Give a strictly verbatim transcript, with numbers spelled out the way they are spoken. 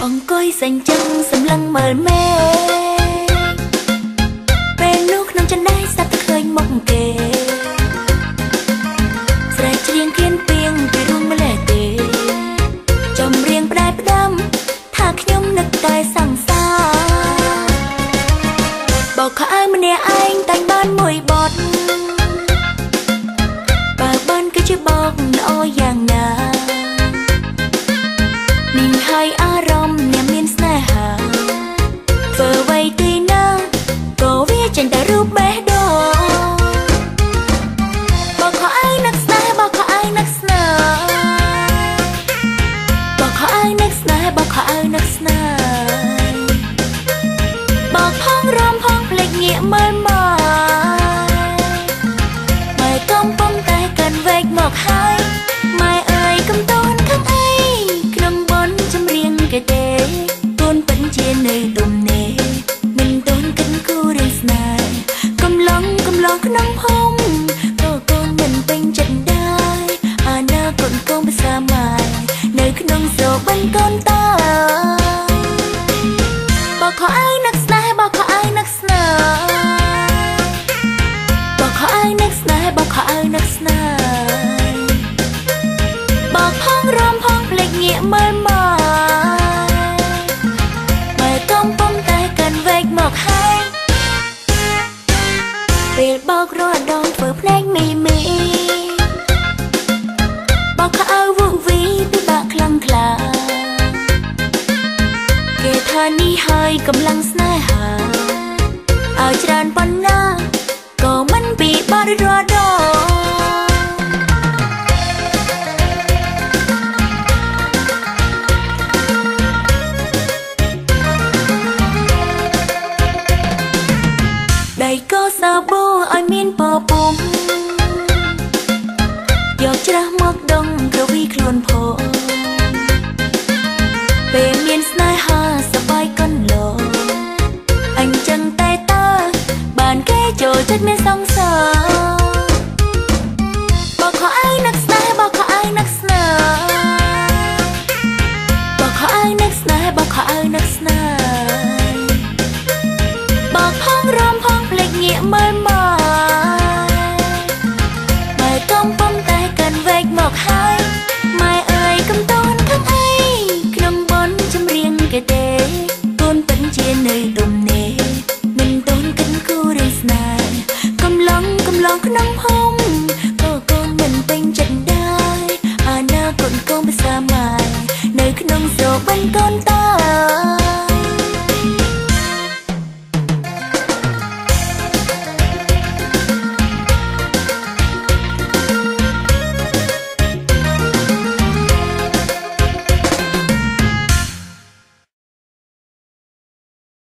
អង្គុយសេញចឹងសម្លឹងមើលមេពេលនោះក្នុងចន្ទៃស្ដាប់តែឃើញមុខគេស្រែកច្រៀងគៀនពីងពីរួមម្លេះទេចម្រៀងផ្ដែផ្ដាំថាខ្ញុំនឹកតែសង្សារបោកខោម្នាក់ឯងតែងបានមួយបទបើបានគឺជាបោកល្អយ៉ាងណានេះហើយអារម្មណ៍អ្នកមានស្នេហាធ្វើអ្វីទីណាក៏វាចេញតែរូបបេះដូងបោកខោឯងនឹកស្នេហ៍បោកខោឯងនឹកស្នេហ៍បោកខោឯងនឹកស្នេហ៍បោកខោឯងនឹកស្នេហ៍បោកផងរំផងភ្លេចងាកមើលមកម៉ែកំពុងតែកាន់វែកមកហើយម៉ែអើយកុំតូនខាងអីក្នុងបនចម្រៀងគេទេកូនពិនជានៅទំនេរមិនតូនកិនគូរឿងស្នេហ៍កំឡុងកំឡុងក្នុងភូមិក៏កូនមិនពេញចិត្តដែរអាណាកូនកូនភាសាម៉ែនៅក្នុងស្របិនកូនតើបោកខោឯងនឹកស្នេហ៍បោកខោឯងនឹកស្នេហ៍បោកខោឯងនឹកស្នេហ៍បោកខោឯងនឹកស្នេហ៍បោកផងរំផងភ្លេចងាកមើលមកម៉ែកំពុងតែកាន់វែកមកហើយពេលបោករាល់ដងធ្វើភ្នែកមីមីបោកខោវូវីពិបាកខ្លាំងខ្លាគេថានេះហើយកម្លាំងស្នេហាឲ្យច្រើនប៉ុណ្ណាក៏មិនពិបាករត់ដងដៃក៏សាប៊ូឲ្យមានពពុំយកច្រាស់មកដងក្រវីខ្លួនផងពេលមានស្នេហាសប្បាយកន្លងអញ្ចឹងតែតើបានគេចូលចិត្តមានសង្សារបោកខោឯងនឹកស្នេហ៍បោកខោឯងនឹកស្នេហ៍បោកខោឯងនឹកស្នេហ៍បោកខោឯងនឹកស្នេហ៍